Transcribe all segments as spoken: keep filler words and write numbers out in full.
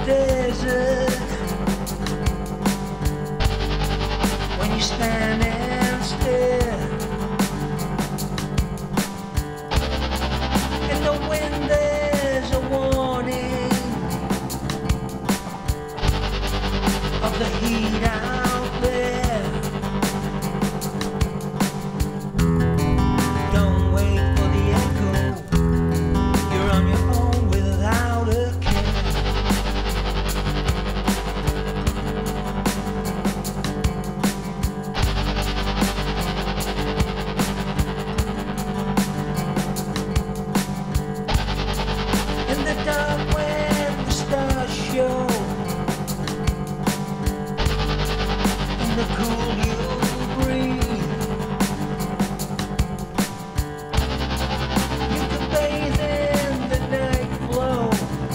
desert when you stand and stare. In the wind there's a warning of the heat out there. Don't wait for the echo, you're on your own without a care. In the dark when the stars show, in the cool you breathe, you can bathe in the night glow.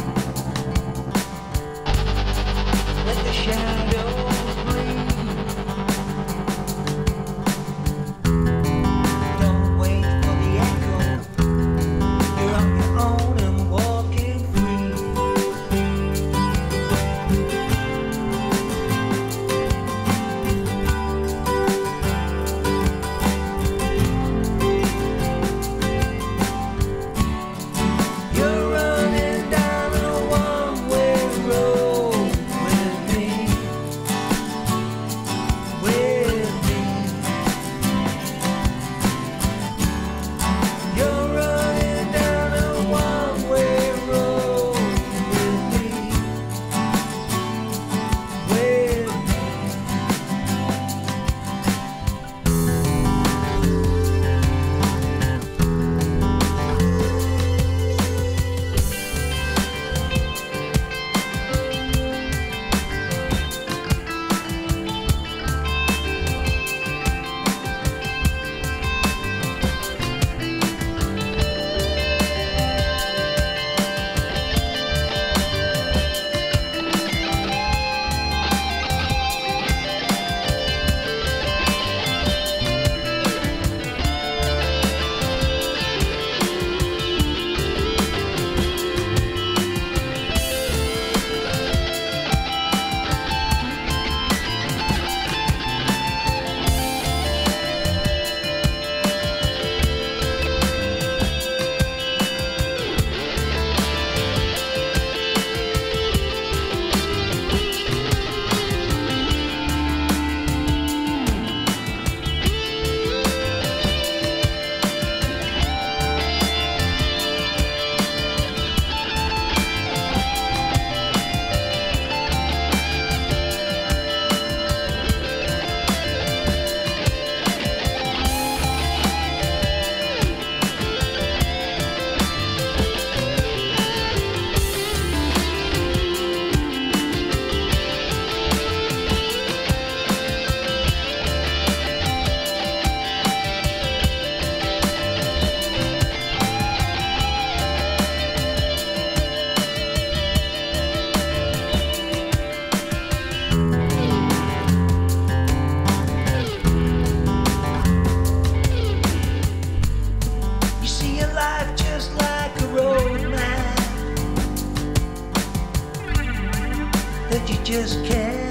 Let the shadows breathe. Don't wait for the echo, you're on your own and walking free. You're running down a one-way road with me, with me. You're running down a one-way road with me, with me. You see your life just like a road map that you just can't